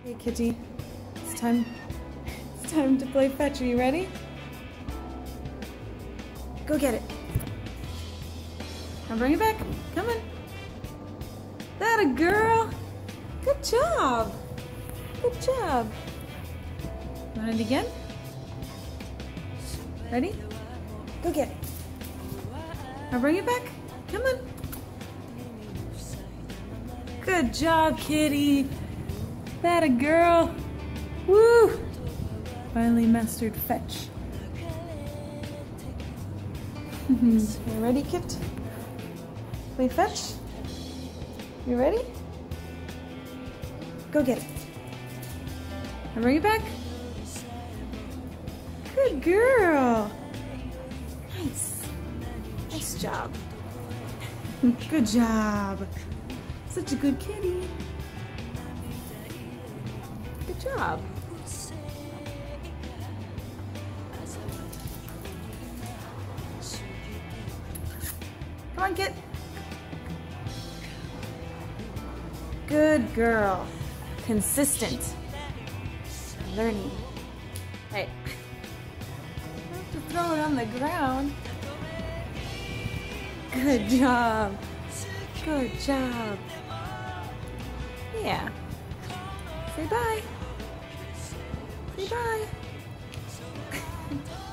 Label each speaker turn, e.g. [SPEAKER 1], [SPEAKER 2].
[SPEAKER 1] Okay, Kitty. It's time to play fetch. Are you ready? Go get it. Now bring it back. Come on. That a girl. Good job. Good job. Want it again? Ready? Go get it. Now bring it back. Come on. Good job, Kitty. That a girl. Woo! Finally mastered fetch. You ready, Kit? Play fetch? You ready? Go get it. Now bring it back. Good girl. Nice. Nice job. Good job. Such a good kitty. Good job. Come on, Kit. Good girl. Consistent. Learning. Hey. I have to throw it on the ground. Good job. Good job. Yeah. Say bye. Say bye.